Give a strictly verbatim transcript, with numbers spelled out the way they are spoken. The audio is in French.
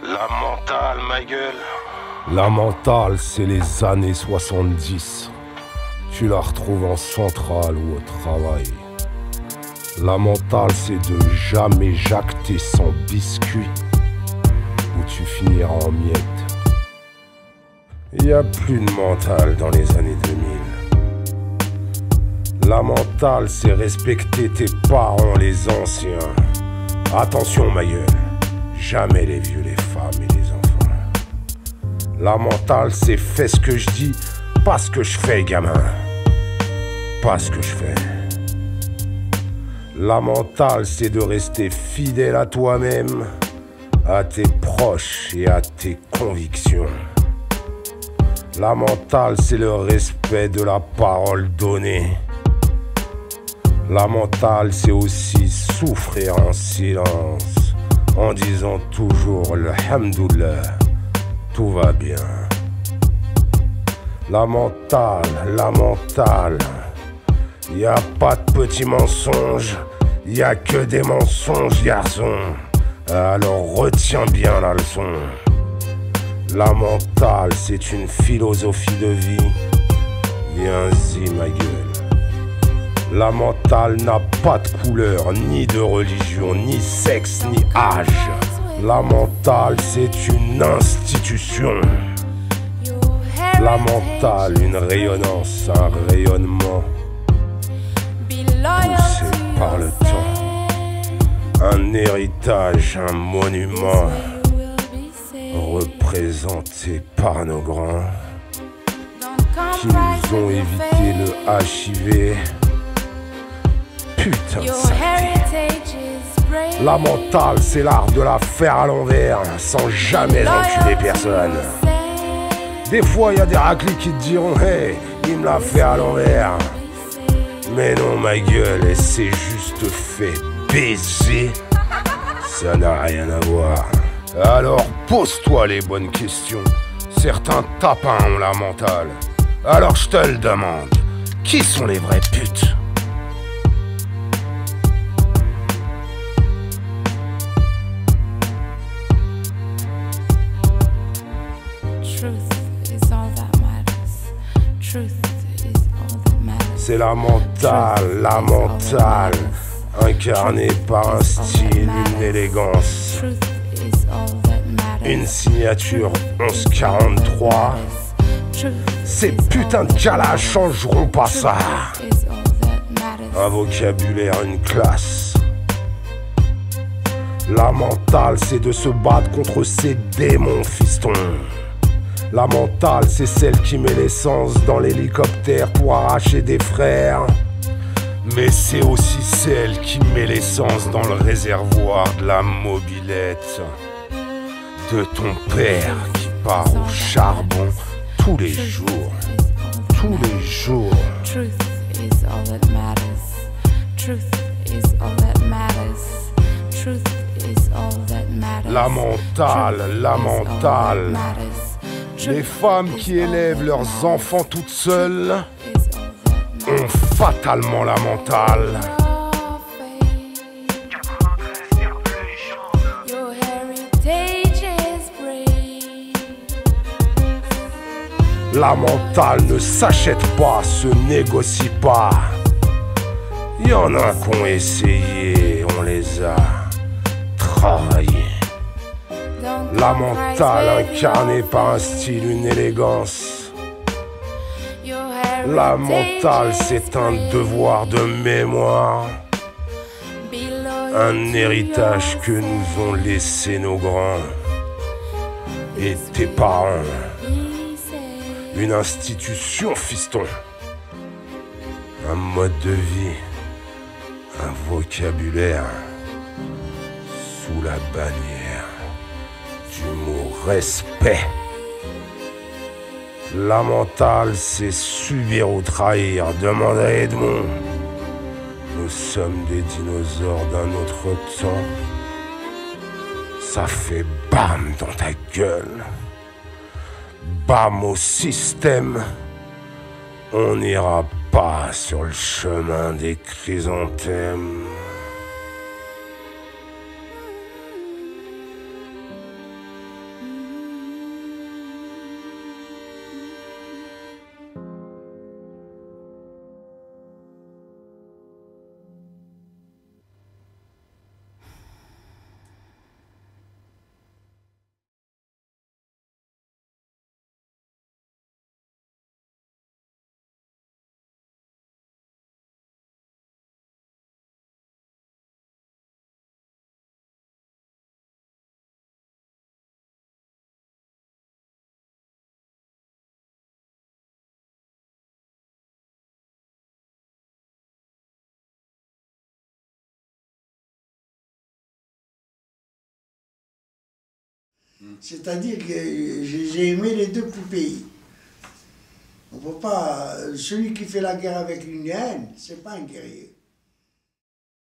La mentale, ma gueule. La mentale, c'est les années soixante-dix. Tu la retrouves en centrale ou au travail. La mentale, c'est de jamais jacter sans biscuit, ou tu finiras en miettes. Y a plus de mentale dans les années deux mille. La mentale, c'est respecter tes parents, les anciens. Attention, ma gueule, jamais les vieux, les femmes et les enfants. La mentale, c'est fais ce que je dis, pas ce que je fais, gamin. Pas ce que je fais. La mentale, c'est de rester fidèle à toi-même, à tes proches et à tes convictions. La mentale, c'est le respect de la parole donnée. La mentale, c'est aussi souffrir en silence, en disant toujours alhamdoulilah, tout va bien. La mentale, la mentale, y a pas de petits mensonges, y a que des mensonges, garçon. Alors retiens bien la leçon. La mentale, c'est une philosophie de vie. Viens-y, ma gueule. La mentale n'a pas de couleur, ni de religion, ni sexe, ni âge. La mentale, c'est une institution. La mentale, une rayonnance, un rayonnement poussé par le temps. Un héritage, un monument représenté par nos grands qui nous ont évité le H I V. Putain de saleté. La mentale, c'est l'art de la faire à l'envers sans jamais enculer personne. Des fois, y a des raclis qui te diront hey, il me l'a fait à l'envers. Mais non, ma gueule, elle s'est juste fait baiser. Ça n'a rien à voir. Alors pose-toi les bonnes questions. Certains tapins ont la mentale. Alors je te le demande, qui sont les vraies putes? C'est la mentale, la mentale, incarnée par un style, une élégance, une signature onze quarante-trois. Ces putains de calages changeront pas ça. Un vocabulaire, une classe. La mentale, c'est de se battre contre ces démons, fiston. La mentale, c'est celle qui met l'essence dans l'hélicoptère pour arracher des frères. Mais c'est aussi celle qui met l'essence dans le réservoir de la mobilette de ton père qui part au charbon tous les jours. Tous les jours. La mentale, la mentale. Les femmes qui élèvent leurs enfants toutes seules ont fatalement la mentale. La mentale ne s'achète pas, se négocie pas. Y en a qui ont essayé, on les a travaillés. La mentale incarnée par un style, une élégance. La mentale, c'est un devoir de mémoire. Un héritage que nous ont laissé nos grands et tes parents. Une institution, fiston. Un mode de vie. Un vocabulaire. Sous la bannière du mot respect. La mentale, c'est subir ou trahir. Demande à Edmond. Nous sommes des dinosaures d'un autre temps. Ça fait bam dans ta gueule. Bam au système. On n'ira pas sur le chemin des chrysanthèmes. C'est-à-dire que j'ai aimé les deux pays. On peut pas. Celui qui fait la guerre avec une haine, c'est pas un guerrier.